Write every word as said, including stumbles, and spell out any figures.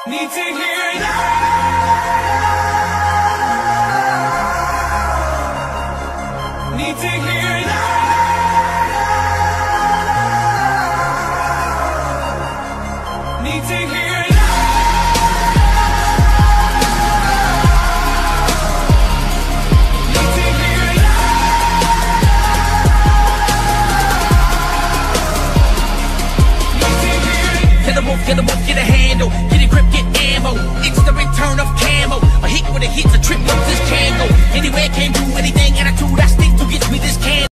Need to hear it. Need to hear it. Need to hear it. Need to hear it. Need to hear it. Get a wolf, get a wolf, get a handle. Get a grip, get ammo. It's the return of camo. A hit with a hit's a trip, up this can go. Anywhere, can't do anything. Attitude, I stick to gets me this can.